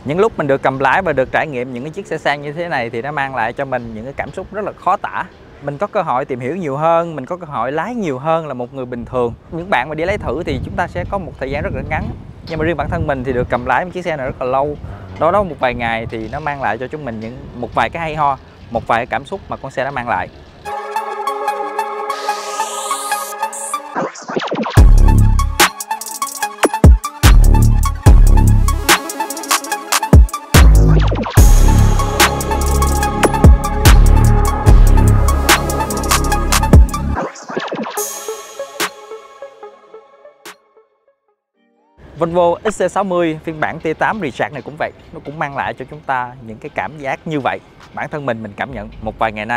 Những lúc mình được cầm lái và được trải nghiệm những cái chiếc xe sang như thế này thì nó mang lại cho mình những cái cảm xúc rất là khó tả. Mình có cơ hội tìm hiểu nhiều hơn, mình có cơ hội lái nhiều hơn là một người bình thường. Những bạn mà đi lấy thử thì chúng ta sẽ có một thời gian rất là ngắn. Nhưng mà riêng bản thân mình thì được cầm lái một chiếc xe này rất là lâu. Đó một vài ngày thì nó mang lại cho chúng mình một vài cái hay ho, một vài cái cảm xúc mà con xe đã mang lại. Volvo XC60 phiên bản T8 Recharge này cũng vậy, nó cũng mang lại cho chúng ta những cái cảm giác như vậy. Bản thân mình cảm nhận một vài ngày nay.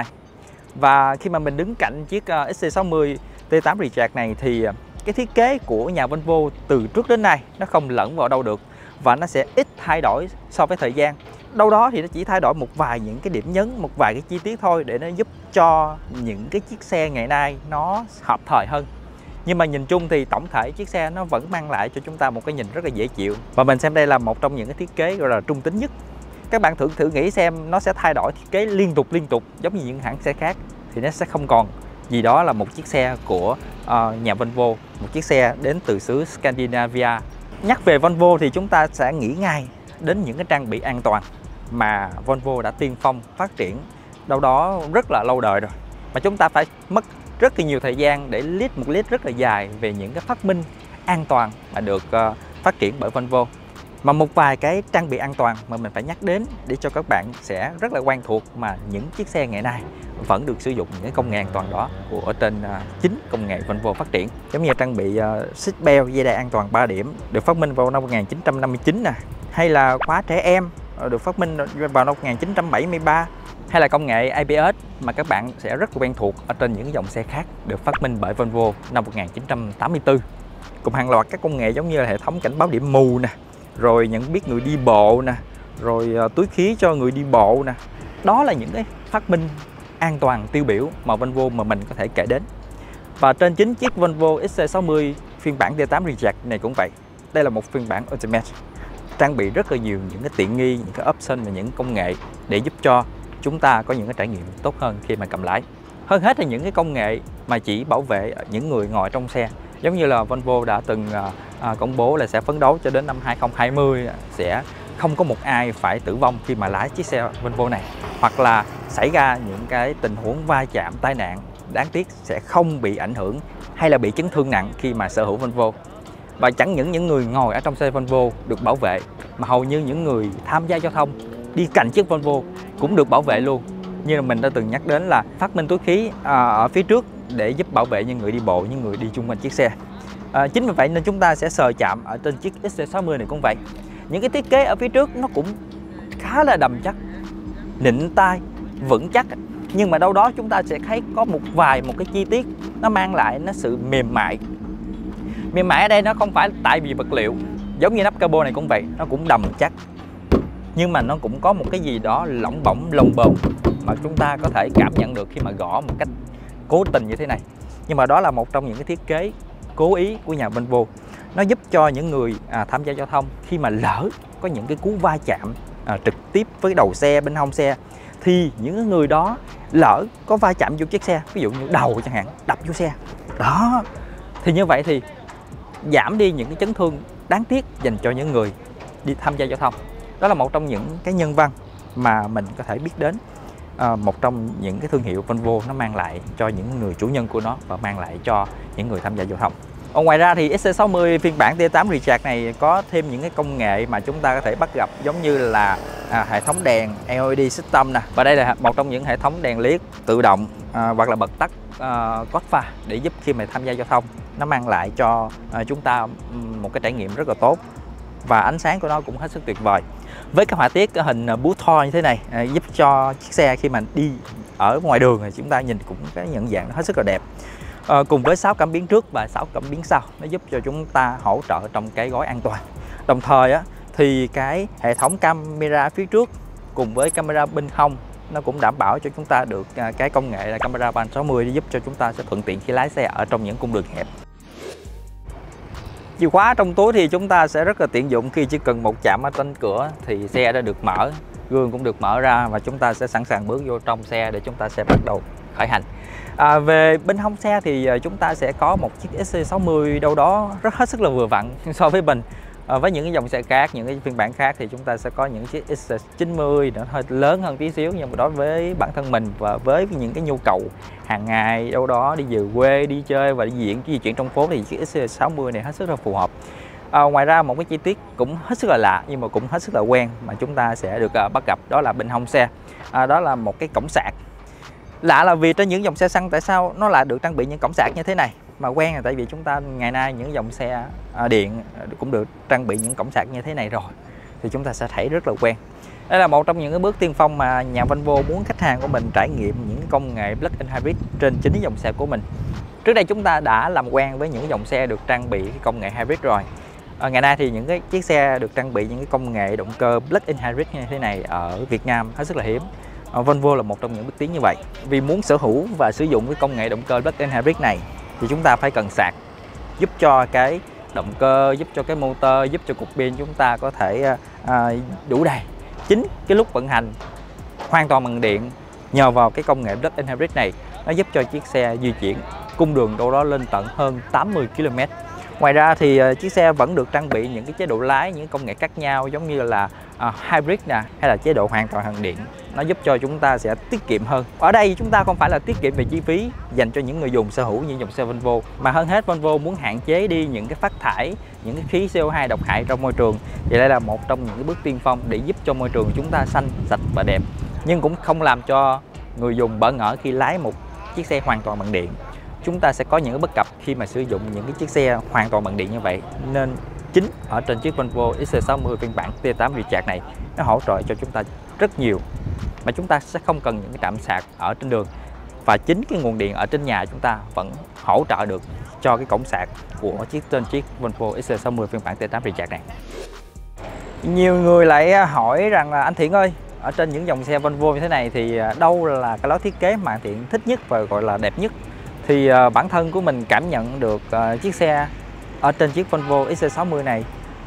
Và khi mà mình đứng cạnh chiếc XC60 T8 Recharge này thì cái thiết kế của nhà Volvo từ trước đến nay nó không lẫn vào đâu được, và nó sẽ ít thay đổi so với thời gian. Đâu đó thì nó chỉ thay đổi một vài những cái điểm nhấn, một vài cái chi tiết thôi để nó giúp cho những cái chiếc xe ngày nay nó hợp thời hơn. Nhưng mà nhìn chung thì tổng thể chiếc xe nó vẫn mang lại cho chúng ta một cái nhìn rất là dễ chịu. Và mình xem đây là một trong những cái thiết kế gọi là trung tính nhất. Các bạn thử nghĩ xem, nó sẽ thay đổi thiết kế liên tục giống như những hãng xe khác thì nó sẽ không còn gì đó là một chiếc xe của nhà Volvo, một chiếc xe đến từ xứ Scandinavia. Nhắc về Volvo thì chúng ta sẽ nghĩ ngay đến những cái trang bị an toàn mà Volvo đã tiên phong phát triển đâu đó rất là lâu đời rồi. Mà chúng ta phải mất rất là nhiều thời gian để list một list rất là dài về những cái phát minh an toàn mà được phát triển bởi Volvo. Mà một vài cái trang bị an toàn mà mình phải nhắc đến để cho các bạn sẽ rất là quen thuộc mà những chiếc xe ngày nay vẫn được sử dụng những cái công nghệ an toàn đó của trên chính công nghệ Volvo phát triển. Giống như trang bị seatbelt, dây đai an toàn 3 điểm được phát minh vào năm 1959 nè, hay là khóa trẻ em được phát minh vào năm 1973, hay là công nghệ ABS mà các bạn sẽ rất là quen thuộc ở trên những dòng xe khác được phát minh bởi Volvo năm 1984. Cùng hàng loạt các công nghệ giống như là hệ thống cảnh báo điểm mù nè, rồi nhận biết người đi bộ nè, rồi túi khí cho người đi bộ nè. Đó là những cái phát minh an toàn tiêu biểu mà Volvo mà mình có thể kể đến. Và trên chính chiếc Volvo XC60 phiên bản T8 Recharge này cũng vậy. Đây là một phiên bản Ultimate, trang bị rất là nhiều những cái tiện nghi, những cái option và những công nghệ để giúp cho chúng ta có những cái trải nghiệm tốt hơn khi mà cầm lái. Hơn hết là những cái công nghệ mà chỉ bảo vệ những người ngồi trong xe. Giống như là Volvo đã từng công bố là sẽ phấn đấu cho đến năm 2020 sẽ không có một ai phải tử vong khi mà lái chiếc xe Volvo này, hoặc là xảy ra những cái tình huống va chạm tai nạn đáng tiếc sẽ không bị ảnh hưởng hay là bị chấn thương nặng khi mà sở hữu Volvo. Và chẳng những người ngồi ở trong xe Volvo được bảo vệ, mà hầu như những người tham gia giao thông đi cạnh chiếc Volvo cũng được bảo vệ luôn. Như là mình đã từng nhắc đến là phát minh túi khí ở phía trước để giúp bảo vệ những người đi bộ, những người đi chung quanh chiếc xe. Chính vì vậy nên chúng ta sẽ sờ chạm ở trên chiếc XC60 này cũng vậy. Những cái thiết kế ở phía trước nó cũng khá là đầm chắc, nịnh tai, vững chắc. Nhưng mà đâu đó chúng ta sẽ thấy có một cái chi tiết nó mang lại nó sự mềm mại. Mềm mại ở đây nó không phải tại vì vật liệu, giống như nắp capo này cũng vậy, nó cũng đầm chắc. Nhưng mà nó cũng có một cái gì đó lỏng bỏng, lông bồn mà chúng ta có thể cảm nhận được khi mà gõ một cách cố tình như thế này. Nhưng mà đó là một trong những cái thiết kế cố ý của nhà Volvo. Nó giúp cho những người tham gia giao thông khi mà lỡ có những cái cú va chạm trực tiếp với đầu xe, bên hông xe, thì những người đó lỡ có va chạm vô chiếc xe, ví dụ như đầu chẳng hạn, đập vô xe đó, thì như vậy thì giảm đi những cái chấn thương đáng tiếc dành cho những người đi tham gia giao thông. Đó là một trong những cái nhân văn mà mình có thể biết đến, một trong những cái thương hiệu Volvo nó mang lại cho những người chủ nhân của nó và mang lại cho những người tham gia giao thông. Ngoài ra thì XC60 phiên bản T8 Recharge này có thêm những cái công nghệ mà chúng ta có thể bắt gặp, giống như là hệ thống đèn LED system nè, và đây là một trong những hệ thống đèn liếc tự động hoặc là bật tắt cốt pha để giúp khi mà tham gia giao thông nó mang lại cho chúng ta một cái trải nghiệm rất là tốt. Và ánh sáng của nó cũng hết sức tuyệt vời. Với cái họa tiết hình búa thor như thế này giúp cho chiếc xe khi mà đi ở ngoài đường thì chúng ta nhìn cũng cái nhận dạng nó hết sức là đẹp. Cùng với 6 cảm biến trước và 6 cảm biến sau, nó giúp cho chúng ta hỗ trợ trong cái gói an toàn. Đồng thời thì cái hệ thống camera phía trước cùng với camera bên hông nó cũng đảm bảo cho chúng ta được cái công nghệ là camera 360 để giúp cho chúng ta sẽ thuận tiện khi lái xe ở trong những cung đường hẹp. Chìa khóa trong túi thì chúng ta sẽ rất là tiện dụng, khi chỉ cần một chạm ở trên cửa thì xe đã được mở, gương cũng được mở ra và chúng ta sẽ sẵn sàng bước vô trong xe để chúng ta sẽ bắt đầu khởi hành. Về bên hông xe thì chúng ta sẽ có một chiếc XC60 đâu đó rất hết sức là vừa vặn so với mình. Với những cái dòng xe khác, những cái phiên bản khác thì chúng ta sẽ có những chiếc XC90 nó hơi lớn hơn tí xíu, nhưng mà đối với bản thân mình và với những cái nhu cầu hàng ngày đâu đó đi về quê, đi chơi và di chuyển trong phố thì chiếc XC60 này hết sức là phù hợp. Ngoài ra một cái chi tiết cũng hết sức là lạ nhưng mà cũng hết sức là quen mà chúng ta sẽ được bắt gặp, đó là bên hông xe. Đó là một cái cổng sạc. Lạ là vì trên những dòng xe xăng tại sao nó lại được trang bị những cổng sạc như thế này, mà quen là tại vì chúng ta ngày nay những dòng xe điện cũng được trang bị những cổng sạc như thế này rồi, thì chúng ta sẽ thấy rất là quen. Đây là một trong những cái bước tiên phong mà nhà Volvo muốn khách hàng của mình trải nghiệm những công nghệ plug-in hybrid trên chính dòng xe của mình. Trước đây chúng ta đã làm quen với những dòng xe được trang bị cái công nghệ hybrid rồi. Ngày nay thì những cái chiếc xe được trang bị những cái công nghệ động cơ plug-in hybrid như thế này ở Việt Nam hết sức là hiếm. Volvo là một trong những bước tiến như vậy. Vì muốn sở hữu và sử dụng cái công nghệ động cơ plug-in hybrid này thì chúng ta phải cần sạc, giúp cho cái động cơ, giúp cho cái motor, giúp cho cục pin chúng ta có thể đủ đầy. Chính cái lúc vận hành hoàn toàn bằng điện, nhờ vào cái công nghệ plug-in hybrid này, nó giúp cho chiếc xe di chuyển cung đường đâu đó lên tận hơn 80 km. Ngoài ra thì chiếc xe vẫn được trang bị những cái chế độ lái, những công nghệ khác nhau giống như là hybrid nè, hay là chế độ hoàn toàn bằng điện. Nó giúp cho chúng ta sẽ tiết kiệm hơn. Ở đây chúng ta không phải là tiết kiệm về chi phí dành cho những người dùng sở hữu như dòng xe Volvo, mà hơn hết Volvo muốn hạn chế đi những cái phát thải, những cái khí CO2 độc hại trong môi trường. Thì đây là một trong những cái bước tiên phong để giúp cho môi trường chúng ta xanh, sạch và đẹp, nhưng cũng không làm cho người dùng bỡ ngỡ khi lái một chiếc xe hoàn toàn bằng điện. Chúng ta sẽ có những cái bất cập khi mà sử dụng những cái chiếc xe hoàn toàn bằng điện như vậy, nên chính ở trên chiếc Volvo XC60 phiên bản T8 Recharge này nó hỗ trợ cho chúng ta rất nhiều, mà chúng ta sẽ không cần những cái trạm sạc ở trên đường, và chính cái nguồn điện ở trên nhà chúng ta vẫn hỗ trợ được cho cái cổng sạc của trên chiếc Volvo XC60 phiên bản T8 Recharge này. Nhiều người lại hỏi rằng là anh Thiện ơi, ở trên những dòng xe Volvo như thế này thì đâu là cái lối thiết kế mà anh Thiện thích nhất và gọi là đẹp nhất? Thì bản thân của mình cảm nhận được chiếc xe ở trên chiếc Volvo XC60 này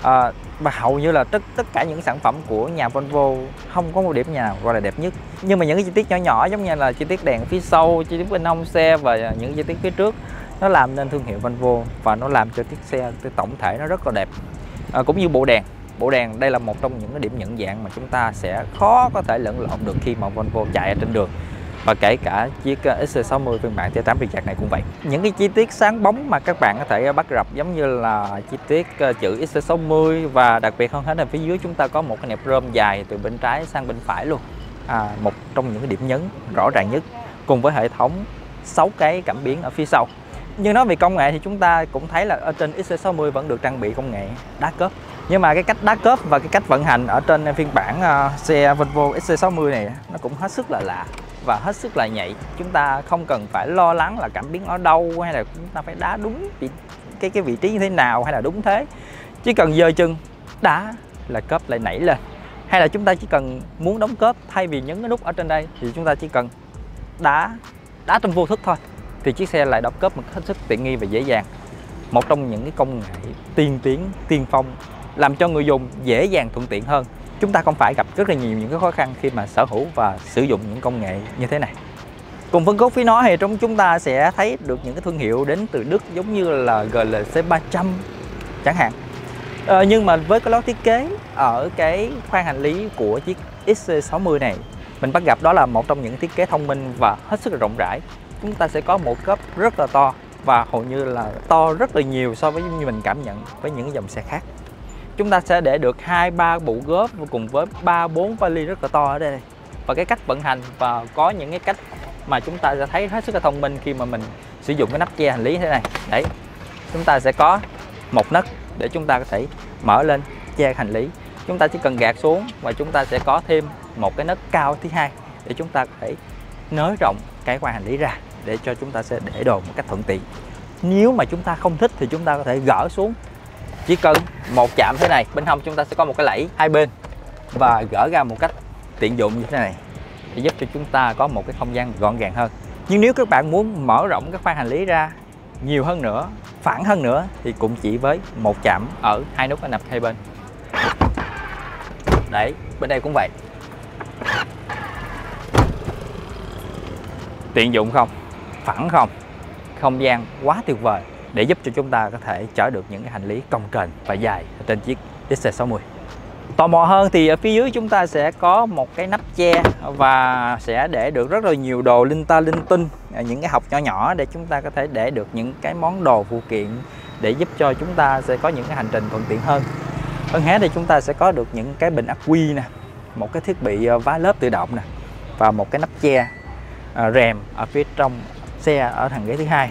và hầu như là tất cả những sản phẩm của nhà Volvo không có một điểm nào gọi là đẹp nhất. Nhưng mà những cái chi tiết nhỏ nhỏ giống như là chi tiết đèn phía sau, chi tiết bên hông xe và những chi tiết phía trước, nó làm nên thương hiệu Volvo và nó làm cho chiếc xe tổng thể nó rất là đẹp. Cũng như bộ đèn đây là một trong những cái điểm nhận dạng mà chúng ta sẽ khó có thể lẫn lộn được khi mà Volvo chạy ở trên đường. Và kể cả chiếc XC60 phiên bản T8 Recharge này cũng vậy. Những cái chi tiết sáng bóng mà các bạn có thể bắt gặp giống như là chi tiết chữ XC60, và đặc biệt hơn hết là phía dưới chúng ta có một cái nẹp rơm dài từ bên trái sang bên phải luôn. Một trong những cái điểm nhấn rõ ràng nhất, cùng với hệ thống 6 cái cảm biến ở phía sau. Nhưng nói về công nghệ thì chúng ta cũng thấy là ở trên XC60 vẫn được trang bị công nghệ đá cớp. Nhưng mà cái cách đá cớp và cái cách vận hành ở trên phiên bản xe Volvo XC60 này nó cũng hết sức là lạ và hết sức là nhạy. Chúng ta không cần phải lo lắng là cảm biến ở đâu, hay là chúng ta phải đá đúng cái vị trí như thế nào, hay là đúng thế. Chỉ cần giơ chân đá là cớp lại nảy lên. Hay là chúng ta chỉ cần muốn đóng cớp, thay vì nhấn cái nút ở trên đây thì chúng ta chỉ cần đá trong vô thức thôi, thì chiếc xe lại đóng cớp một hết sức tiện nghi và dễ dàng. Một trong những cái công nghệ tiên tiến, tiên phong làm cho người dùng dễ dàng thuận tiện hơn. Chúng ta không phải gặp rất là nhiều những cái khó khăn khi mà sở hữu và sử dụng những công nghệ như thế này. Cùng phân khúc phía nó thì chúng ta sẽ thấy được những cái thương hiệu đến từ Đức giống như là GLC 300 chẳng hạn. Nhưng mà với cái lối thiết kế ở cái khoang hành lý của chiếc XC60 này, mình bắt gặp đó là một trong những thiết kế thông minh và hết sức là rộng rãi. Chúng ta sẽ có một cốp rất là to và hầu như là to rất là nhiều so với như mình cảm nhận với những dòng xe khác. Chúng ta sẽ để được 2-3 bộ góp cùng với 3-4 vali rất là to ở đây. Và cái cách vận hành và có những cái cách mà chúng ta sẽ thấy hết sức là thông minh khi mà mình sử dụng cái nắp che hành lý thế này. Đấy, chúng ta sẽ có một nấc để chúng ta có thể mở lên che hành lý. Chúng ta chỉ cần gạt xuống và chúng ta sẽ có thêm một cái nấc cao thứ hai để chúng ta có thể nới rộng cái khoang hành lý ra để cho chúng ta sẽ để đồ một cách thuận tiện. Nếu mà chúng ta không thích thì chúng ta có thể gỡ xuống. Chỉ cần một chạm thế này, bên hông chúng ta sẽ có một cái lẫy hai bên và gỡ ra một cách tiện dụng như thế này để giúp cho chúng ta có một cái không gian gọn gàng hơn. Nhưng nếu các bạn muốn mở rộng cái khoang hành lý ra nhiều hơn nữa, phẳng hơn nữa thì cũng chỉ với một chạm ở hai nút nằm hai bên. Đấy, bên đây cũng vậy. Tiện dụng không? Phẳng không? Không gian quá tuyệt vời để giúp cho chúng ta có thể chở được những cái hành lý cồng kềnh và dài trên chiếc XC60. Tò mò hơn thì ở phía dưới chúng ta sẽ có một cái nắp che và sẽ để được rất là nhiều đồ linh ta linh tinh, những cái hộc nhỏ nhỏ để chúng ta có thể để được những cái món đồ phụ kiện để giúp cho chúng ta sẽ có những cái hành trình thuận tiện hơn. Hơn hết thì chúng ta sẽ có được những cái bình ắc quy nè, một cái thiết bị vá lớp tự động nè và một cái nắp che rèm ở phía trong xe ở hàng ghế thứ hai.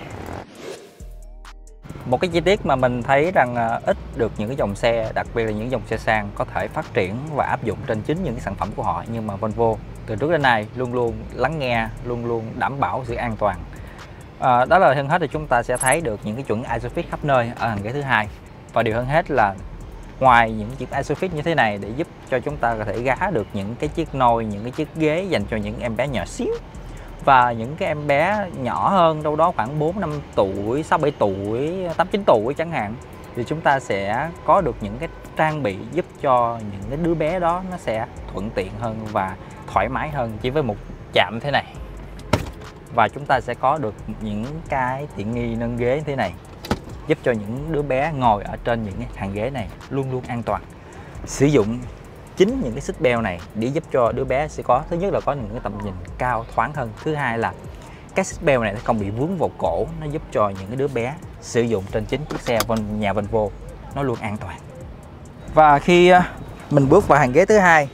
Một cái chi tiết mà mình thấy rằng ít được những cái dòng xe, đặc biệt là những dòng xe sang có thể phát triển và áp dụng trên chính những cái sản phẩm của họ, nhưng mà Volvo từ trước đến nay luôn luôn lắng nghe, luôn luôn đảm bảo sự an toàn. Đó là hơn hết thì chúng ta sẽ thấy được những cái chuẩn ISOFIX khắp nơi ở hàng ghế thứ hai. Và điều hơn hết là ngoài những chiếc ISOFIX như thế này để giúp cho chúng ta có thể gá được những cái chiếc nôi, những cái chiếc ghế dành cho những em bé nhỏ xíu và những cái em bé nhỏ hơn, đâu đó khoảng 4-5 tuổi, 6-7 tuổi, 8-9 tuổi chẳng hạn, thì chúng ta sẽ có được những cái trang bị giúp cho những cái đứa bé đó nó sẽ thuận tiện hơn và thoải mái hơn chỉ với một chạm thế này. Và chúng ta sẽ có được những cái tiện nghi nâng ghế thế này giúp cho những đứa bé ngồi ở trên những cái hàng ghế này luôn luôn an toàn. Sử dụng chính những cái xích beo này để giúp cho đứa bé sẽ có, thứ nhất là có những cái tầm nhìn cao thoáng hơn, thứ hai là cái xích beo này nó không bị vướng vào cổ, nó giúp cho những cái đứa bé sử dụng trên chính chiếc xe nhà Volvo nó luôn an toàn. Và khi mình bước vào hàng ghế thứ hai,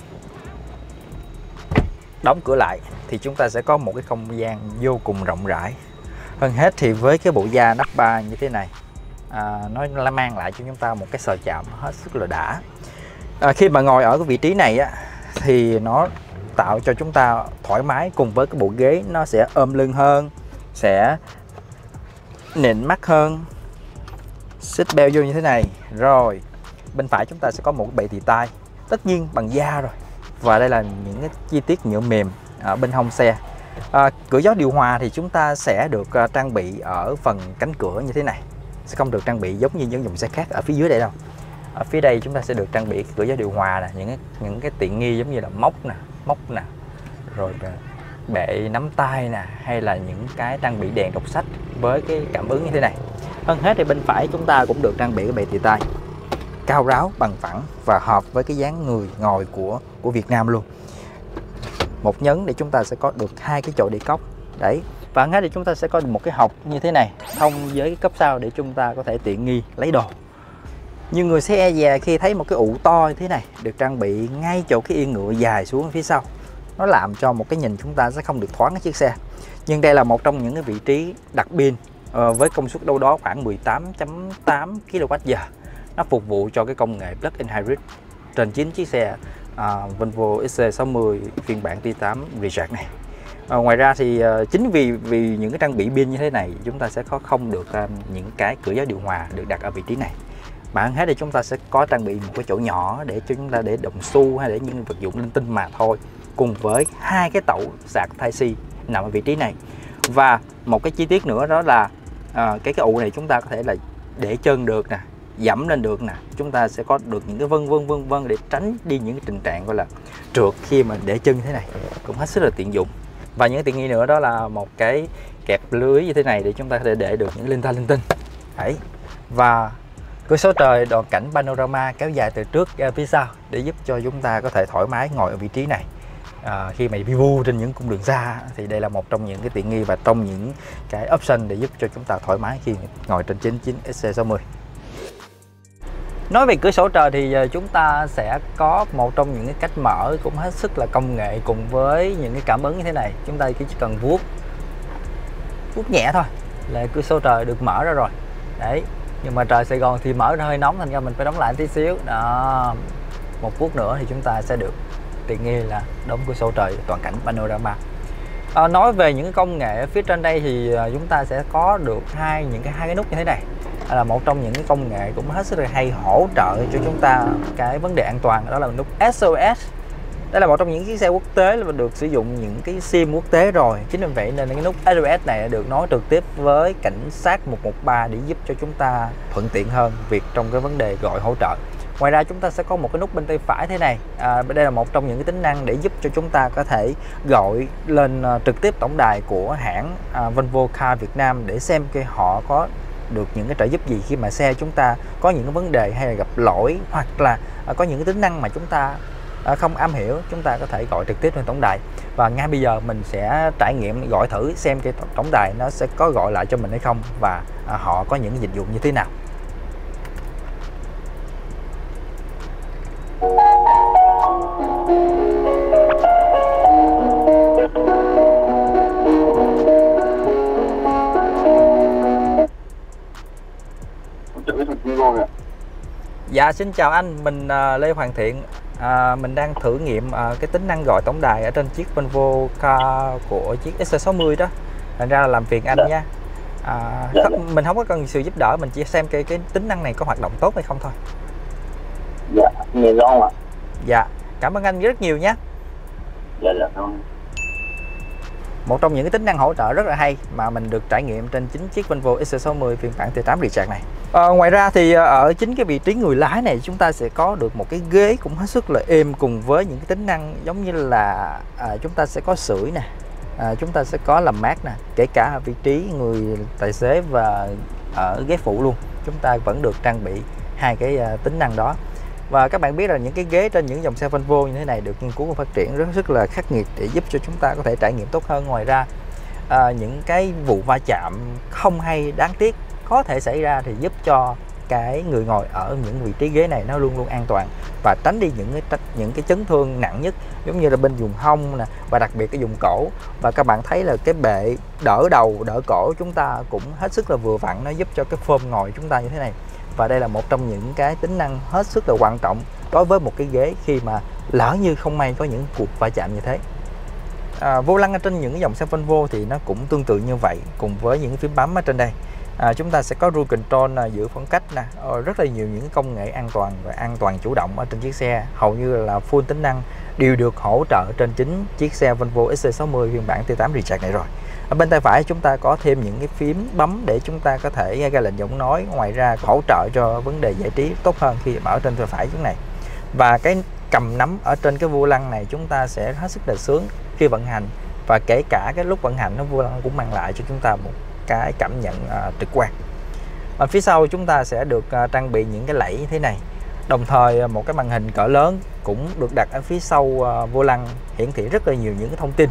đóng cửa lại thì chúng ta sẽ có một cái không gian vô cùng rộng rãi. Hơn hết thì với cái bộ da nắp ba như thế này, nó mang lại cho chúng ta một cái sờ chạm hết sức là đã. Khi mà ngồi ở cái vị trí này thì nó tạo cho chúng ta thoải mái, cùng với cái bộ ghế nó sẽ ôm lưng hơn, sẽ nịnh mắt hơn. Xích beo vô như thế này. Rồi bên phải chúng ta sẽ có một cái bệ tì tay, tất nhiên bằng da rồi. Và đây là những cái chi tiết nhựa mềm ở bên hông xe. Cửa gió điều hòa thì chúng ta sẽ được trang bị ở phần cánh cửa như thế này, sẽ không được trang bị giống như những dòng xe khác ở phía dưới đây đâu. Ở phía đây chúng ta sẽ được trang bị cửa gió điều hòa nè, những cái tiện nghi giống như là móc nè, rồi bệ nắm tay nè, hay là những cái trang bị đèn đọc sách với cái cảm ứng như thế này. Hơn hết thì bên phải chúng ta cũng được trang bị cái bệ tì tay cao ráo, bằng phẳng và hợp với cái dáng người ngồi của Việt Nam luôn. Một nhấn để chúng ta sẽ có được hai cái chỗ để cốc đấy. Và hơn hết thì chúng ta sẽ có được một cái hộc như thế này thông với cái cấp sau để chúng ta có thể tiện nghi lấy đồ. Nhiều người sẽ e dè khi thấy một cái ụ to như thế này được trang bị ngay chỗ cái yên ngựa dài xuống phía sau. Nó làm cho một cái nhìn chúng ta sẽ không được thoáng cái chiếc xe. Nhưng đây là một trong những cái vị trí đặt pin với công suất đâu đó khoảng 18.8 kWh. Nó phục vụ cho cái công nghệ plug-in hybrid trên chính chiếc xe Volvo XC60 phiên bản T8 Recharge này. Ngoài ra thì chính vì những cái trang bị pin như thế này, chúng ta sẽ không được những cái cửa gió điều hòa được đặt ở vị trí này. Mà hơn hết thì chúng ta sẽ có trang bị một cái chỗ nhỏ để cho chúng ta để đồng xu hay để những vật dụng linh tinh mà thôi, cùng với hai cái tẩu sạc Type-C nằm ở vị trí này. Và một cái chi tiết nữa đó là cái ụ này chúng ta có thể là để chân được nè, dẫm lên được nè, chúng ta sẽ có được những cái vân vân để tránh đi những cái tình trạng gọi là trượt khi mà để chân như thế này, cũng hết sức là tiện dụng. Và những tiện nghi nữa đó là một cái kẹp lưới như thế này để chúng ta có thể để được những linh tinh. Đấy. Và cửa sổ trời toàn cảnh panorama kéo dài từ trước ra phía sau để giúp cho chúng ta có thể thoải mái ngồi ở vị trí này. Khi mà đi vu trên những cung đường xa thì đây là một trong những cái tiện nghi và trong những cái option để giúp cho chúng ta thoải mái khi ngồi trên chính XC60. Nói về cửa sổ trời thì chúng ta sẽ có một trong những cái cách mở cũng hết sức là công nghệ, cùng với những cái cảm ứng như thế này. Chúng ta chỉ cần vuốt nhẹ thôi là cửa sổ trời được mở ra rồi. Đấy. Nhưng mà trời Sài Gòn thì mở ra hơi nóng, thành ra mình phải đóng lại tí xíu. Đó. Một phút nữa thì chúng ta sẽ được tiện nghi là đóng cửa sổ trời toàn cảnh panorama. Nói về những cái công nghệ ở phía trên đây thì chúng ta sẽ có được hai cái nút như thế này. Là một trong những cái công nghệ cũng hết sức là hay, hỗ trợ cho chúng ta cái vấn đề an toàn, đó là nút SOS Đây là một trong những chiếc xe quốc tế và được sử dụng những cái sim quốc tế rồi. Chính vì vậy nên cái nút SOS này được nối trực tiếp với cảnh sát 113 để giúp cho chúng ta thuận tiện hơn việc trong cái vấn đề gọi hỗ trợ. Ngoài ra chúng ta sẽ có một cái nút bên tay phải thế này. Đây là một trong những cái tính năng để giúp cho chúng ta có thể gọi lên trực tiếp tổng đài của hãng Volvo Car Việt Nam để xem cái họ có được những cái trợ giúp gì khi mà xe chúng ta có những cái vấn đề hay là gặp lỗi, hoặc là có những cái tính năng mà chúng ta không am hiểu, chúng ta có thể gọi trực tiếp lên tổng đài. Và ngay bây giờ mình sẽ trải nghiệm gọi thử xem cái tổng đài nó sẽ có gọi lại cho mình hay không, và họ có những dịch vụ như thế nào. Dạ xin chào anh, mình Lê Hoàng Thiện. Mình đang thử nghiệm cái tính năng gọi tổng đài ở trên chiếc Volvo Car của chiếc XC60 đó. Thành ra là làm phiền anh nha. Mình không có cần sự giúp đỡ, mình chỉ xem cái tính năng này có hoạt động tốt hay không thôi. Dạ, nghe rõ không ạ? Dạ, cảm ơn anh rất nhiều nhé. Dạ, không. Một trong những cái tính năng hỗ trợ rất là hay mà mình được trải nghiệm trên chính chiếc Volvo XC60 phiên bản T8 Recharge này. Ngoài ra thì ở chính cái vị trí người lái này chúng ta sẽ có được một cái ghế cũng hết sức là êm, cùng với những cái tính năng giống như là chúng ta sẽ có sưởi nè, chúng ta sẽ có làm mát nè, kể cả ở vị trí người tài xế và ở ghế phụ luôn chúng ta vẫn được trang bị hai cái tính năng đó. Và các bạn biết là những cái ghế trên những dòng xe Volvo như thế này được nghiên cứu và phát triển rất là khắc nghiệt để giúp cho chúng ta có thể trải nghiệm tốt hơn. Ngoài ra những cái vụ va chạm không hay đáng tiếc có thể xảy ra thì giúp cho cái người ngồi ở những vị trí ghế này nó luôn luôn an toàn và tránh đi những cái chấn thương nặng nhất, giống như là bên vùng hông nè, và đặc biệt cái vùng cổ. Và các bạn thấy là cái bệ đỡ đầu đỡ cổ chúng ta cũng hết sức là vừa vặn, nó giúp cho cái phôm ngồi chúng ta như thế này. Và đây là một trong những cái tính năng hết sức là quan trọng đối với một cái ghế khi mà lỡ như không may có những cuộc va chạm như thế. Vô lăng ở trên những cái dòng xe Volvo thì nó cũng tương tự như vậy, cùng với những phím bấm ở trên đây. Chúng ta sẽ có cruise control, giữ khoảng cách nè, rất là nhiều những công nghệ an toàn và an toàn chủ động ở trên chiếc xe. Hầu như là full tính năng đều được hỗ trợ trên chính chiếc xe Volvo XC60 phiên bản T8 Recharge này rồi. Ở bên tay phải chúng ta có thêm những cái phím bấm để chúng ta có thể ra lệnh giọng nói, ngoài ra hỗ trợ cho vấn đề giải trí tốt hơn khi ở trên tay phải chúng này. Và cái cầm nắm ở trên cái vô lăng này chúng ta sẽ hết sức là sướng khi vận hành, và kể cả cái lúc vận hành nó vô lăng cũng mang lại cho chúng ta một cái cảm nhận trực quan. Ở phía sau chúng ta sẽ được trang bị những cái lẫy như thế này, đồng thời một cái màn hình cỡ lớn cũng được đặt ở phía sau vô lăng, hiển thị rất là nhiều những cái thông tin.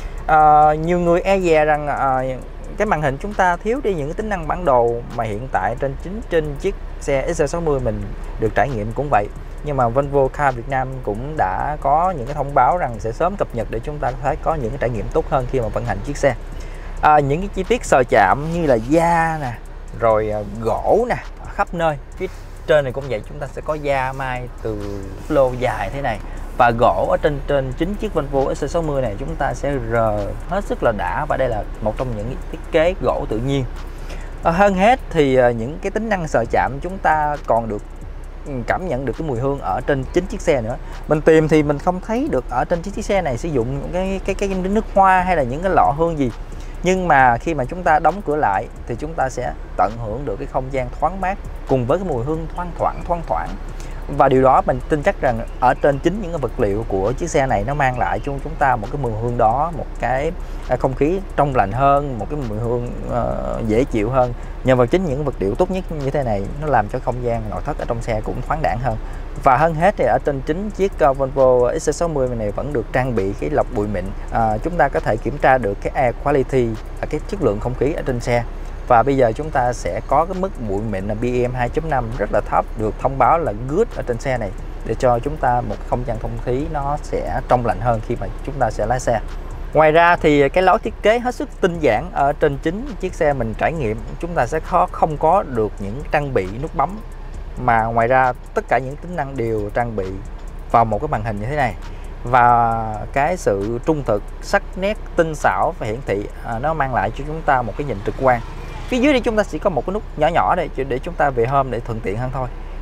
Nhiều người e dè rằng cái màn hình chúng ta thiếu đi những cái tính năng bản đồ, mà hiện tại trên chiếc xe XC60 mình được trải nghiệm cũng vậy. Nhưng mà Volvo Car Việt Nam cũng đã có những cái thông báo rằng sẽ sớm cập nhật để chúng ta có thể có những cái trải nghiệm tốt hơn khi mà vận hành chiếc xe. Những cái chi tiết sờ chạm như là da nè, rồi gỗ nè, khắp nơi. Phía trên này cũng vậy, chúng ta sẽ có da mai từ lô dài thế này, và gỗ ở trên chính chiếc Volvo XC60 này chúng ta sẽ rờ hết sức là đã, và đây là một trong những thiết kế gỗ tự nhiên. Hơn hết thì những cái tính năng sờ chạm chúng ta còn được cảm nhận được cái mùi hương ở trên chính chiếc xe nữa. Mình tìm thì mình không thấy được ở trên chiếc xe này sử dụng cái nước hoa hay là những cái lọ hương gì. Nhưng mà khi mà chúng ta đóng cửa lại thì chúng ta sẽ tận hưởng được cái không gian thoáng mát cùng với cái mùi hương thoang thoảng. Và điều đó mình tin chắc rằng ở trên chính những cái vật liệu của chiếc xe này nó mang lại cho chúng ta một cái mùi hương đó, một cái không khí trong lành hơn, một cái mùi hương dễ chịu hơn. Nhờ vào chính những vật liệu tốt nhất như thế này, nó làm cho không gian nội thất ở trong xe cũng thoáng đãng hơn. Và hơn hết thì ở trên chính chiếc Volvo XC60 này vẫn được trang bị cái lọc bụi mịn. Chúng ta có thể kiểm tra được cái air quality, cái chất lượng không khí ở trên xe. Và bây giờ chúng ta sẽ có cái mức bụi mịn là PM 2.5 rất là thấp, được thông báo là good ở trên xe này, để cho chúng ta một không gian không khí nó sẽ trong lành hơn khi mà chúng ta sẽ lái xe. Ngoài ra thì cái lối thiết kế hết sức tinh giản ở trên chính chiếc xe mình trải nghiệm, chúng ta sẽ không có được những trang bị nút bấm, mà ngoài ra tất cả những tính năng đều trang bị vào một cái màn hình như thế này. Và cái sự trung thực, sắc nét, tinh xảo và hiển thị nó mang lại cho chúng ta một cái nhìn trực quan. Phía dưới đây chúng ta chỉ có một cái nút nhỏ nhỏ để chúng ta về hôm để thuận tiện hơn thôi.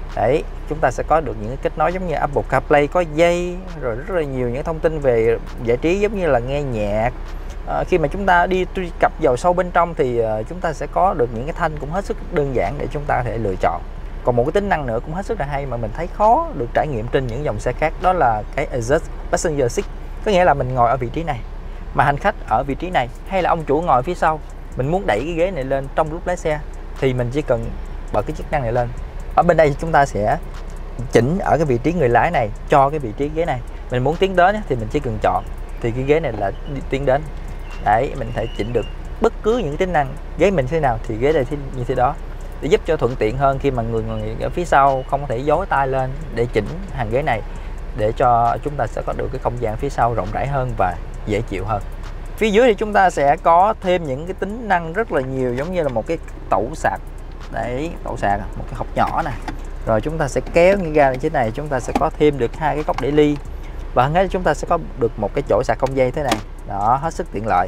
Đấy, chúng ta sẽ có được những cái kết nối giống như Apple CarPlay có dây, rồi rất là nhiều những thông tin về giải trí giống như là nghe nhạc. Khi mà chúng ta đi truy cập vào sâu bên trong thì chúng ta sẽ có được những cái thanh cũng hết sức đơn giản để chúng ta có thể lựa chọn. Còn một cái tính năng nữa cũng hết sức là hay mà mình thấy khó được trải nghiệm trên những dòng xe khác, đó là cái Adjust Passenger Seat. Có nghĩa là mình ngồi ở vị trí này mà hành khách ở vị trí này, hay là ông chủ ngồi phía sau, mình muốn đẩy cái ghế này lên trong lúc lái xe thì mình chỉ cần bật cái chức năng này lên. Ở bên đây chúng ta sẽ chỉnh ở cái vị trí người lái này cho cái vị trí ghế này. Mình muốn tiến đến thì mình chỉ cần chọn thì cái ghế này là tiến đến. Đấy, mình có thể chỉnh được bất cứ những tính năng ghế mình thế nào thì ghế đây như thế đó, để giúp cho thuận tiện hơn khi mà người ở phía sau không có thể giấu tay lên để chỉnh hàng ghế này, để cho chúng ta sẽ có được cái không gian phía sau rộng rãi hơn và dễ chịu hơn. Phía dưới thì chúng ta sẽ có thêm những cái tính năng rất là nhiều, giống như là một cái tẩu sạc. Đấy, tẩu sạc, một cái hộc nhỏ nè. Rồi chúng ta sẽ kéo cái ra trên này, chúng ta sẽ có thêm được 2 cái cốc để ly. Và hơn hết chúng ta sẽ có được một cái chỗ sạc không dây thế này. Đó, hết sức tiện lợi.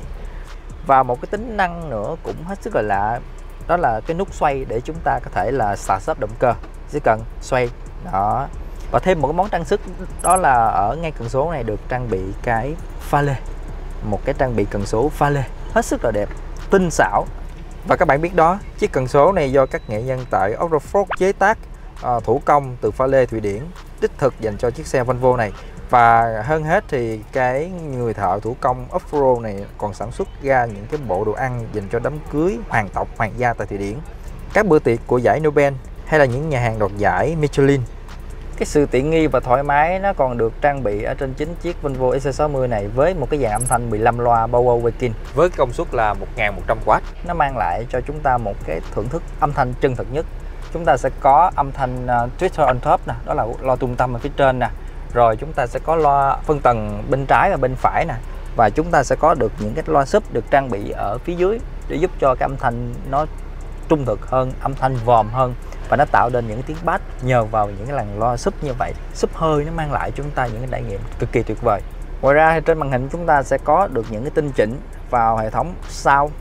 Và một cái tính năng nữa cũng hết sức là lạ, đó là cái nút xoay để chúng ta có thể là start stop động cơ, chỉ cần xoay. Đó. Và thêm một cái món trang sức, đó là ở ngay cần số này được trang bị cái pha lê. Một cái trang bị cần số pha lê hết sức là đẹp, tinh xảo. Và các bạn biết đó, chiếc cần số này do các nghệ nhân tại Autoford chế tác thủ công từ pha lê Thụy Điển, đích thực dành cho chiếc xe Volvo này. Và hơn hết thì cái người thợ thủ công off-road này còn sản xuất ra những cái bộ đồ ăn dành cho đám cưới hoàng tộc hoàng gia tại Thụy Điển, các bữa tiệc của giải Nobel hay là những nhà hàng đoạt giải Michelin. Cái sự tiện nghi và thoải mái nó còn được trang bị ở trên chính chiếc Volvo XC60 này với một cái dàn âm thanh 15 loa Power Wakin với công suất là 1100W. Nó mang lại cho chúng ta một cái thưởng thức âm thanh chân thật nhất. Chúng ta sẽ có âm thanh Twitter on top nè, đó là loa trung tâm ở phía trên nè. Rồi chúng ta sẽ có loa phân tầng bên trái và bên phải nè. Và chúng ta sẽ có được những cái loa sub được trang bị ở phía dưới để giúp cho cái âm thanh nó trung thực hơn, âm thanh vòm hơn, và nó tạo nên những tiếng bass nhờ vào những cái làn loa sub như vậy. Sub hơi nó mang lại chúng ta những cái trải nghiệm cực kỳ tuyệt vời. Ngoài ra thì trên màn hình chúng ta sẽ có được những cái tinh chỉnh vào hệ thống sound,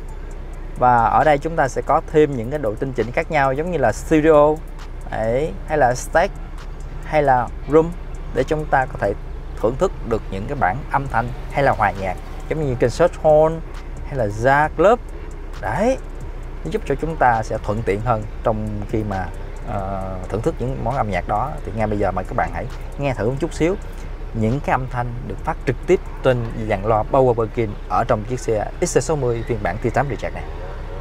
và ở đây chúng ta sẽ có thêm những cái độ tinh chỉnh khác nhau, giống như là stereo ấy, hay là stack, hay là room, để chúng ta có thể thưởng thức được những cái bản âm thanh hay là hòa nhạc, giống như kênh search horn hay là jazz club. Đấy, nó giúp cho chúng ta sẽ thuận tiện hơn trong khi mà thưởng thức những món âm nhạc đó. Thì ngay bây giờ mời các bạn hãy nghe thử một chút xíu những cái âm thanh được phát trực tiếp trên dàn loa Power Wakin ở trong chiếc xe XC60 phiên bản T8 Recharge này.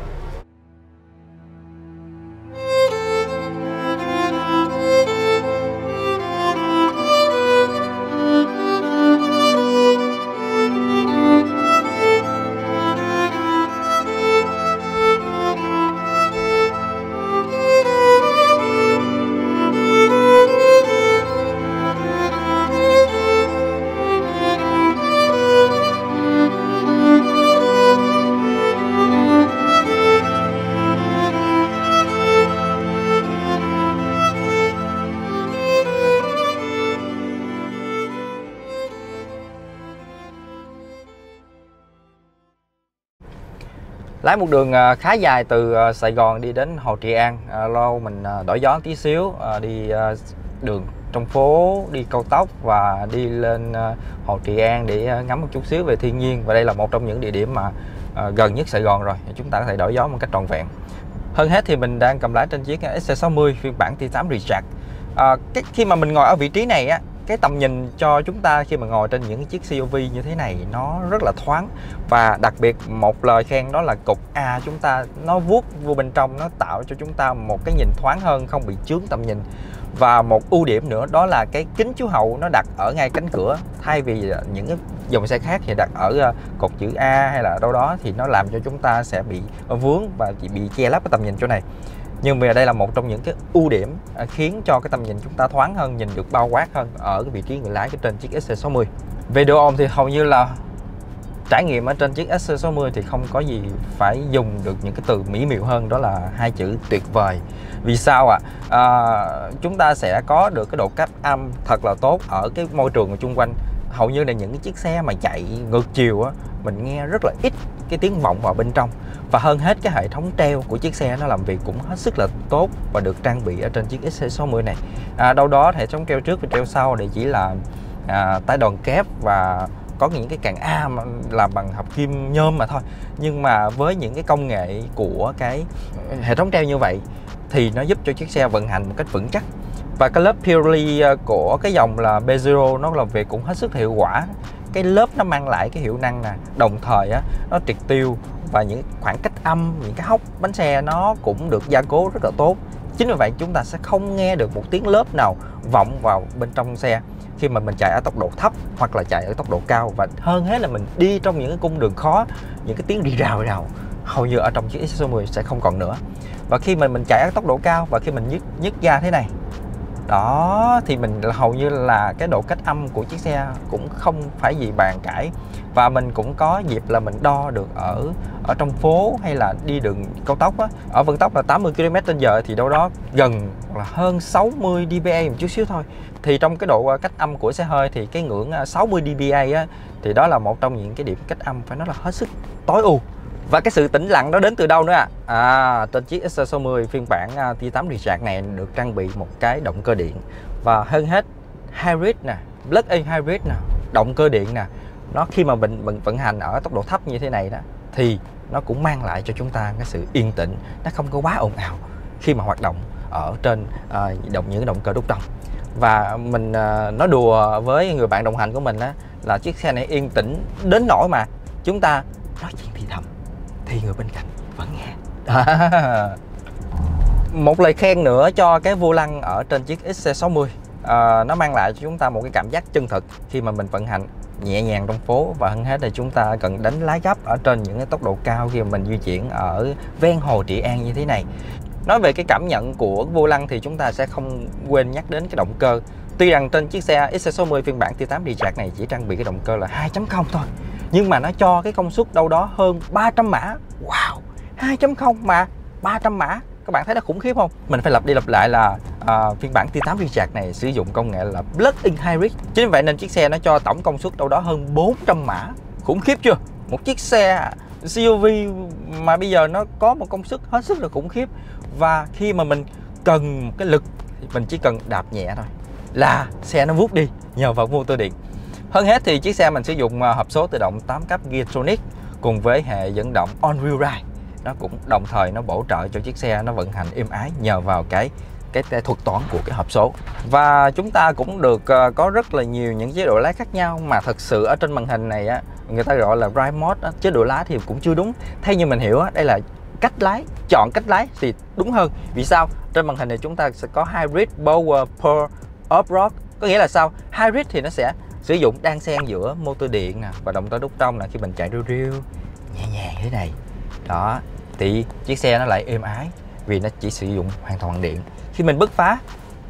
Lái một đường khá dài từ Sài Gòn đi đến Hồ Trị An, lâu mình đổi gió tí xíu, đi đường trong phố, đi cao tốc và đi lên Hồ Trị An để ngắm một chút xíu về thiên nhiên. Và đây là một trong những địa điểm mà gần nhất Sài Gòn rồi, chúng ta có thể đổi gió một cách trọn vẹn. Hơn hết thì mình đang cầm lái trên chiếc XC60 phiên bản T8 Recharge. Khi mà mình ngồi ở vị trí này á, cái tầm nhìn cho chúng ta khi mà ngồi trên những chiếc CUV như thế này nó rất là thoáng. Và đặc biệt một lời khen đó là cục A chúng ta nó vuốt vô bên trong, nó tạo cho chúng ta một cái nhìn thoáng hơn, không bị chướng tầm nhìn. Và một ưu điểm nữa đó là cái kính chiếu hậu nó đặt ở ngay cánh cửa, thay vì những cái dòng xe khác thì đặt ở cột chữ A hay là đâu đó, thì nó làm cho chúng ta sẽ bị vướng và chỉ bị che lấp cái tầm nhìn chỗ này. Nhưng mà đây là một trong những cái ưu điểm khiến cho cái tầm nhìn chúng ta thoáng hơn, nhìn được bao quát hơn ở cái vị trí người lái trên chiếc XC60. Về độ ồn thì hầu như là trải nghiệm ở trên chiếc XC60 thì không có gì phải dùng được những cái từ mỹ miều hơn, đó là hai chữ tuyệt vời. Vì sao ạ? Chúng ta sẽ có được cái độ cách âm thật là tốt ở cái môi trường chung quanh. Hầu như là những cái chiếc xe mà chạy ngược chiều á, mình nghe rất là ít cái tiếng vọng vào bên trong. Và hơn hết, cái hệ thống treo của chiếc xe nó làm việc cũng hết sức là tốt và được trang bị ở trên chiếc XC60 này. Đâu đó hệ thống treo trước và treo sau thì chỉ là tái đoàn kép và có những cái càng A mà làm bằng hợp kim nhôm mà thôi. Nhưng mà với những cái công nghệ của cái hệ thống treo như vậy thì nó giúp cho chiếc xe vận hành một cách vững chắc. Và cái lớp Pirelli của cái dòng là B Zero nó làm việc cũng hết sức hiệu quả. Cái lớp nó mang lại cái hiệu năng nè, đồng thời nó triệt tiêu và những khoảng cách âm, những cái hốc bánh xe nó cũng được gia cố rất là tốt. Chính vì vậy chúng ta sẽ không nghe được một tiếng lớp nào vọng vào bên trong xe khi mà mình chạy ở tốc độ thấp hoặc là chạy ở tốc độ cao. Và hơn hết là mình đi trong những cái cung đường khó, những cái tiếng rì rào hầu như ở trong chiếc XC60 sẽ không còn nữa. Và khi mình chạy ở tốc độ cao và khi mình nhấc ga thế này đó thì mình hầu như là cái độ cách âm của chiếc xe cũng không phải gì bàn cãi. Và mình cũng có dịp là mình đo được ở trong phố hay là đi đường cao tốc ở vận tốc là 80 km/h thì đâu đó gần là hơn 60 dBA một chút xíu thôi. Thì trong cái độ cách âm của xe hơi thì cái ngưỡng 60 dBA thì đó là một trong những cái điểm cách âm phải nói là hết sức tối ưu. Và cái sự tĩnh lặng đó đến từ đâu nữa trên chiếc XC60 phiên bản T8 Recharge này được trang bị một cái động cơ điện. Và hơn hết hybrid nè, plug-in hybrid nè, động cơ điện nè, nó khi mà mình vận hành ở tốc độ thấp như thế này đó thì nó cũng mang lại cho chúng ta cái sự yên tĩnh, nó không có quá ồn ào khi mà hoạt động ở trên những động cơ đúc đồng. Và mình nói đùa với người bạn đồng hành của mình là chiếc xe này yên tĩnh đến nỗi mà chúng ta nói chuyện thì thầm thì người bên cạnh vẫn nghe. Một lời khen nữa cho cái vô lăng ở trên chiếc XC60, nó mang lại cho chúng ta một cái cảm giác chân thực khi mà mình vận hành nhẹ nhàng trong phố. Và hơn hết là chúng ta cần đánh lái gấp ở trên những cái tốc độ cao khi mà mình di chuyển ở ven hồ Trị An như thế này. Nói về cái cảm nhận của vô lăng thì chúng ta sẽ không quên nhắc đến cái động cơ. Tuy rằng trên chiếc xe XC60 phiên bản T8 Recharge này chỉ trang bị cái động cơ là 2.0 thôi, nhưng mà nó cho cái công suất đâu đó hơn 300 mã. Wow, 2.0 mà 300 mã, các bạn thấy nó khủng khiếp không? Mình phải lặp đi lặp lại là phiên bản T8 Recharge này sử dụng công nghệ là plug-in hybrid. Chính vì vậy nên chiếc xe nó cho tổng công suất đâu đó hơn 400 mã. Khủng khiếp chưa? Một chiếc xe CUV mà bây giờ nó có một công suất hết sức là khủng khiếp. Và khi mà mình cần một cái lực thì mình chỉ cần đạp nhẹ thôi là xe nó vút đi nhờ vào motor điện. Hơn hết thì chiếc xe mình sử dụng hộp số tự động 8 cấp Geartronic cùng với hệ dẫn động On-Wheel Drive. Nó cũng đồng thời nó bổ trợ cho chiếc xe nó vận hành êm ái nhờ vào cái thuật toán của cái hộp số. Và chúng ta cũng được có rất là nhiều những chế độ lái khác nhau, mà thật sự ở trên màn hình này người ta gọi là Drive Mode chế độ lái thì cũng chưa đúng. Theo như mình hiểu đây là cách lái, chọn cách lái thì đúng hơn. Vì sao? Trên màn hình này chúng ta sẽ có Hybrid Power Per Off-Road. Có nghĩa là sao? Hybrid thì nó sẽ sử dụng đan xen giữa motor điện và động cơ đúc trong khi mình chạy riu nhẹ nhàng thế này. Đó, thì chiếc xe nó lại êm ái vì nó chỉ sử dụng hoàn toàn bằng điện. Khi mình bứt phá,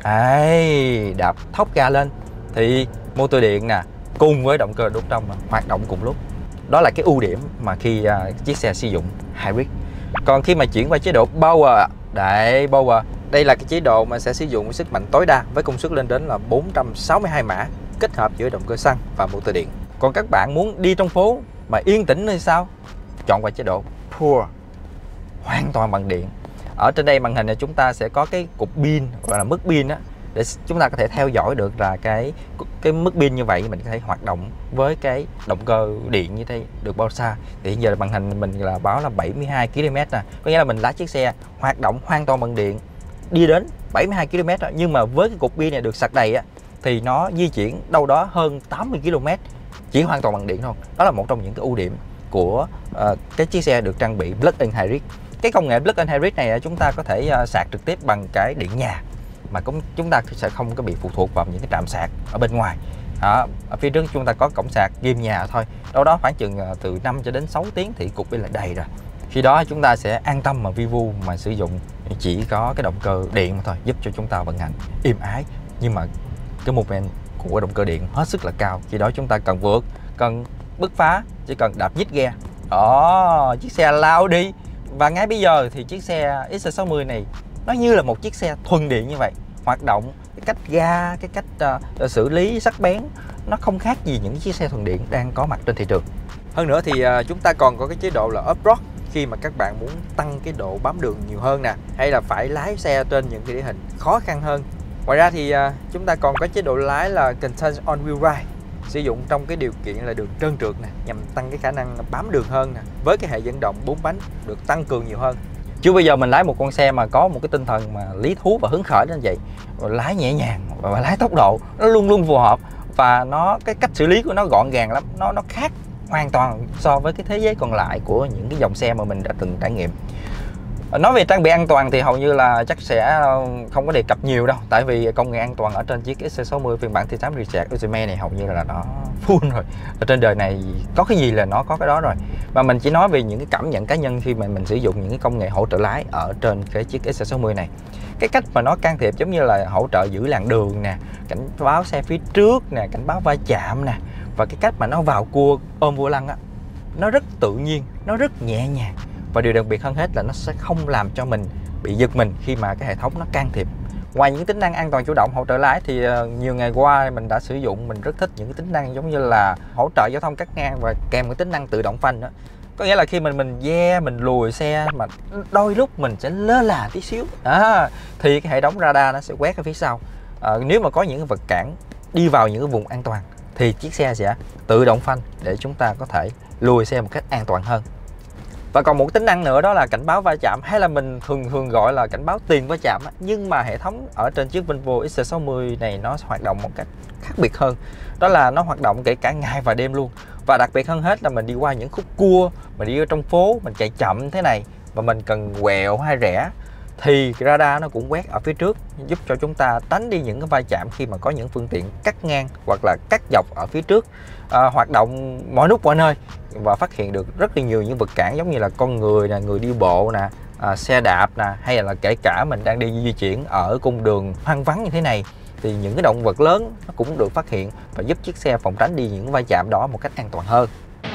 đạp thốc ga lên thì motor điện cùng với động cơ đúc trong hoạt động cùng lúc. Đó là cái ưu điểm mà khi chiếc xe sử dụng hybrid. Còn khi mà chuyển qua chế độ Power, Power, đây là cái chế độ mà sẽ sử dụng sức mạnh tối đa với công suất lên đến là 462 mã kết hợp giữa động cơ xăng và motor điện. Còn các bạn muốn đi trong phố mà yên tĩnh thì sao? Chọn qua chế độ Pure, hoàn toàn bằng điện. Ở trên đây màn hình này chúng ta sẽ có cái cục pin gọi là mức pin để chúng ta có thể theo dõi được là cái mức pin như vậy mình có thể hoạt động với cái động cơ điện như thế được bao xa. Thì hiện giờ màn hình mình là báo là 72 km có nghĩa là mình lái chiếc xe hoạt động hoàn toàn bằng điện đi đến 72 km nhưng mà với cái cục pin này được sạc đầy thì nó di chuyển đâu đó hơn 80 km chỉ hoàn toàn bằng điện thôi. Đó là một trong những cái ưu điểm của cái chiếc xe được trang bị plug-in hybrid. Cái công nghệ plug-in hybrid này chúng ta có thể sạc trực tiếp bằng cái điện nhà mà chúng ta sẽ không có bị phụ thuộc vào những cái trạm sạc ở bên ngoài. Ở phía trước chúng ta có cổng sạc ghim nhà thôi, đâu đó khoảng chừng từ 5 cho đến 6 tiếng thì cục pin là đầy rồi. Khi đó chúng ta sẽ an tâm mà vi vu mà sử dụng chỉ có cái động cơ điện mà thôi, giúp cho chúng ta vận hành êm ái. Nhưng mà cái movement của động cơ điện hết sức là cao. Khi đó chúng ta cần vượt, cần bứt phá, chỉ cần đạp nhích ga. Đó, chiếc xe lao đi. Và ngay bây giờ thì chiếc xe XC60 này nó như là một chiếc xe thuần điện như vậy. Hoạt động, cái cách ga, cái cách xử lý sắc bén nó không khác gì những chiếc xe thuần điện đang có mặt trên thị trường. Hơn nữa thì chúng ta còn có cái chế độ là off-road, khi mà các bạn muốn tăng cái độ bám đường nhiều hơn nè, hay là phải lái xe trên những cái địa hình khó khăn hơn. Ngoài ra thì chúng ta còn có chế độ lái là Content on Wheel Ride, sử dụng trong cái điều kiện là đường trơn trượt nè, nhằm tăng cái khả năng bám đường hơn nè, với cái hệ dẫn động 4 bánh được tăng cường nhiều hơn. Chứ bây giờ mình lái một con xe mà có một cái tinh thần mà lý thú và hứng khởi đến vậy, lái nhẹ nhàng và lái tốc độ nó luôn luôn phù hợp, và cái cách xử lý của nó gọn gàng lắm, nó khác hoàn toàn so với cái thế giới còn lại của những cái dòng xe mà mình đã từng trải nghiệm. Nói về trang bị an toàn thì hầu như là chắc sẽ không có đề cập nhiều đâu, tại vì công nghệ an toàn ở trên chiếc XC60 phiên bản T8 Recharge Ultimate này hầu như là nó full rồi. Ở trên đời này có cái gì là nó có cái đó rồi. Và mình chỉ nói về những cái cảm nhận cá nhân khi mà mình sử dụng những cái công nghệ hỗ trợ lái ở trên cái chiếc XC60 này. Cái cách mà nó can thiệp giống như là hỗ trợ giữ làn đường nè, cảnh báo xe phía trước nè, cảnh báo va chạm nè, và cái cách mà nó vào cua ôm vô lăng á, nó rất tự nhiên, nó rất nhẹ nhàng. Và điều đặc biệt hơn hết là nó sẽ không làm cho mình bị giật mình khi mà cái hệ thống nó can thiệp. Ngoài những tính năng an toàn chủ động hỗ trợ lái thì nhiều ngày qua mình đã sử dụng, mình rất thích những cái tính năng giống như là hỗ trợ giao thông cắt ngang và kèm cái tính năng tự động phanh đó. Có nghĩa là khi mình mình lùi xe mà đôi lúc mình sẽ lơ là tí xíu thì cái hệ thống radar nó sẽ quét ở phía sau. Nếu mà có những vật cản đi vào những cái vùng an toàn thì chiếc xe sẽ tự động phanh để chúng ta có thể lùi xe một cách an toàn hơn. Và còn một tính năng nữa đó là cảnh báo va chạm, hay là mình thường gọi là cảnh báo tiền va chạm. Nhưng mà hệ thống ở trên chiếc Volvo XC60 này nó hoạt động một cách khác biệt hơn. Đó là nó hoạt động kể cả ngày và đêm luôn. Và đặc biệt hơn hết là mình đi qua những khúc cua, mình đi ở trong phố, mình chạy chậm thế này và mình cần quẹo hay rẽ, thì radar nó cũng quét ở phía trước, giúp cho chúng ta tránh đi những cái va chạm khi mà có những phương tiện cắt ngang hoặc là cắt dọc ở phía trước. Hoạt động mọi lúc mọi nơi và phát hiện được rất là nhiều những vật cản, giống như là con người nè, người đi bộ nè, xe đạp nè, hay là kể cả mình đang đi di chuyển ở cung đường hoang vắng như thế này, thì những cái động vật lớn nó cũng được phát hiện và giúp chiếc xe phòng tránh đi những va chạm đó một cách an toàn hơn.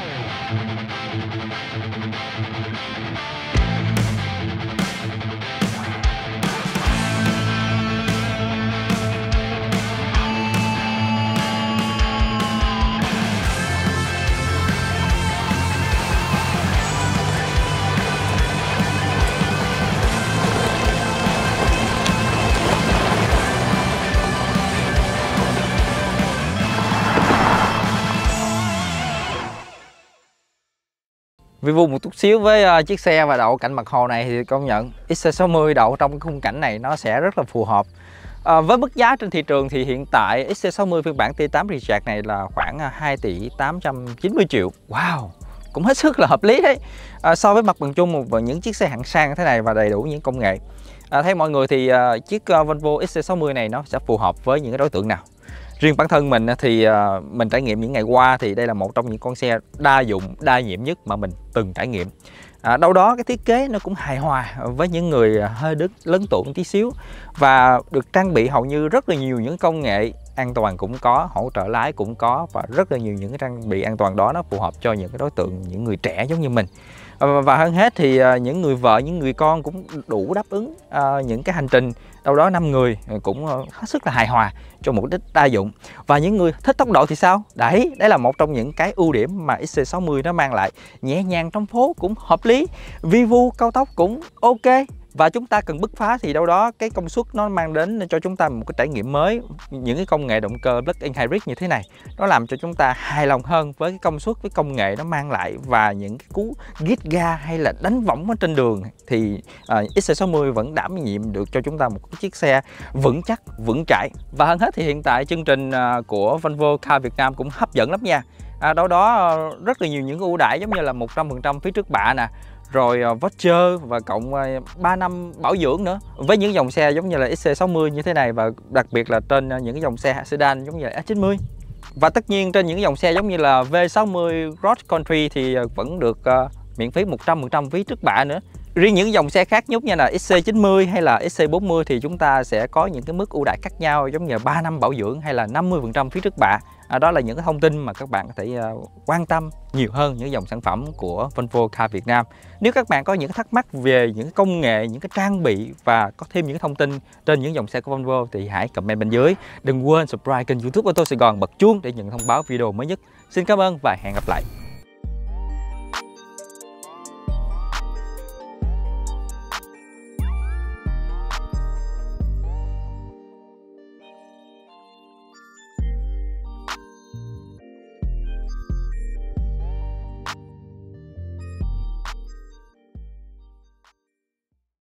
Review một chút xíu với chiếc xe và đậu cạnh mặt hồ này thì công nhận XC60 đậu trong cái khung cảnh này nó sẽ rất là phù hợp. Với mức giá trên thị trường thì hiện tại XC60 phiên bản T8 Recharge này là khoảng 2 tỷ 890 triệu. Wow, cũng hết sức là hợp lý đấy. So với mặt bằng chung và những chiếc xe hạng sang thế này và đầy đủ những công nghệ. Theo mọi người thì chiếc Volvo XC60 này nó sẽ phù hợp với những cái đối tượng nào? Riêng bản thân mình thì mình trải nghiệm những ngày qua thì đây là một trong những con xe đa dụng, đa nhiệm nhất mà mình từng trải nghiệm. Đâu đó cái thiết kế nó cũng hài hòa với những người hơi lớn tuổi tí xíu, và được trang bị hầu như rất là nhiều những công nghệ an toàn cũng có, hỗ trợ lái cũng có, và rất là nhiều những cái trang bị an toàn đó nó phù hợp cho những cái đối tượng, những người trẻ giống như mình. Và hơn hết thì những người vợ, những người con cũng đủ đáp ứng những cái hành trình đâu đó 5 người cũng hết sức là hài hòa cho mục đích đa dụng. Và những người thích tốc độ thì sao? Đấy là một trong những cái ưu điểm mà XC60 nó mang lại. Nhẹ nhàng trong phố cũng hợp lý, vi vu cao tốc cũng ok. Và chúng ta cần bứt phá thì đâu đó cái công suất nó mang đến cho chúng ta một cái trải nghiệm mới. Những cái công nghệ động cơ plug-in hybrid như thế này nó làm cho chúng ta hài lòng hơn với cái công suất, với công nghệ nó mang lại, và những cái cú gít ga hay là đánh võng ở trên đường thì XC60 vẫn đảm nhiệm được cho chúng ta một cái chiếc xe vững chắc, vững chãi. Và hơn hết thì hiện tại chương trình của Volvo Car Việt Nam cũng hấp dẫn lắm nha. Đâu đó rất là nhiều những ưu đãi, giống như là 100% phí trước bạ nè, rồi voucher và cộng 3 năm bảo dưỡng nữa với những dòng xe giống như là XC60 như thế này, và đặc biệt là trên những cái dòng xe sedan giống như là S90. Và tất nhiên trên những dòng xe giống như là V60 Cross Country thì vẫn được miễn phí 100% phí trước bạ nữa. Riêng những dòng xe khác giống như là XC90 hay là XC40 thì chúng ta sẽ có những cái mức ưu đãi khác nhau, giống như là 3 năm bảo dưỡng hay là 50% phí trước bạ. Đó là những cái thông tin mà các bạn có thể quan tâm nhiều hơn những dòng sản phẩm của Volvo Car Việt Nam. Nếu các bạn có những thắc mắc về những công nghệ, những cái trang bị và có thêm những thông tin trên những dòng xe của Volvo thì hãy comment bên dưới. Đừng quên subscribe kênh YouTube Ô tô Sài Gòn, bật chuông để nhận thông báo video mới nhất. Xin cảm ơn và hẹn gặp lại.